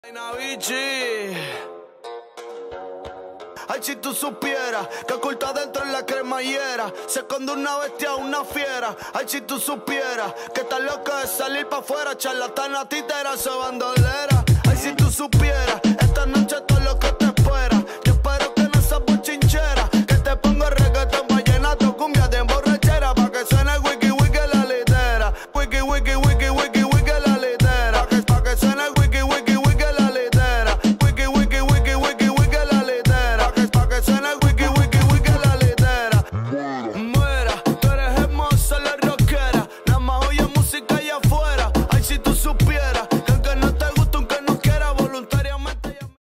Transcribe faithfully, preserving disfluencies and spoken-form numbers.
Ay, Navichi. Ay, si tú supieras que oculta dentro en la cremallera se esconde una bestia, una fiera. Ay, si tú supieras que estás loco de salir pa' afuera, charlatana, títera, so bandolera. Ay, si tú supieras, esta noche todo lo